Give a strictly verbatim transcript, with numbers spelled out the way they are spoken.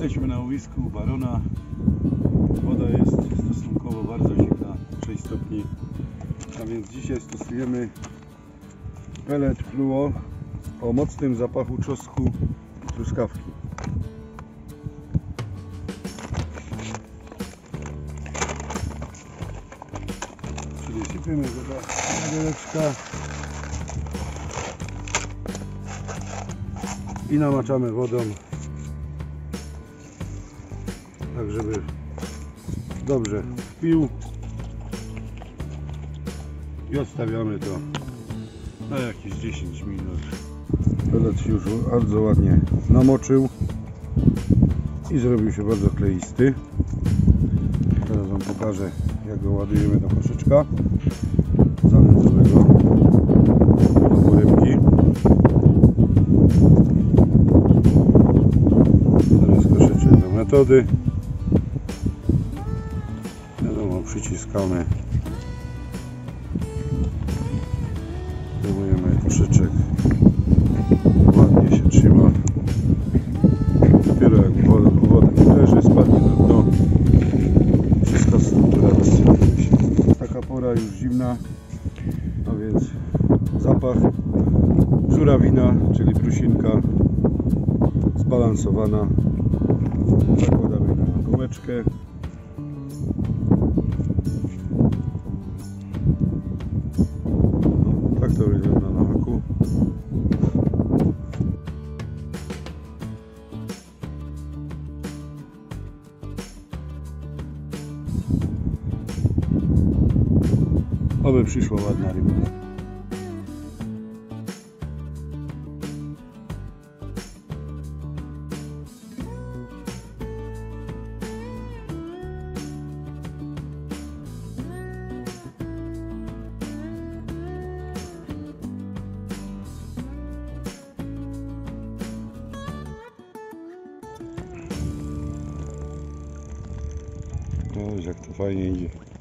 Jesteśmy na łowisku Barona. Woda jest stosunkowo bardzo zimna, sześć stopni. A więc dzisiaj stosujemy pelet fluo o mocnym zapachu czosnku i truskawki. Czyli sypiemy woda na wieleczka i namaczamy wodą, tak żeby dobrze wpił, i odstawiamy to na jakieś dziesięć minut. Pelet się już bardzo ładnie namoczył i zrobił się bardzo kleisty. Teraz wam pokażę, jak go ładujemy do koszyczka zanętowego do porybki. Teraz koszyczek do metody. Wiadomo, przyciskamy, zdejmujemy koszyczek, ładnie się trzyma. Dopiero jak woda, woda nie leży, spadnie na dno, wszystko struktura rozsypuje się. Taka pora już zimna, a więc zapach żurawina, czyli prusinka zbalansowana. Zakładamy na gumeczkę. Tak to wygląda na haku. Oby przyszła ładna ryba. No, jak to fajnie idzie.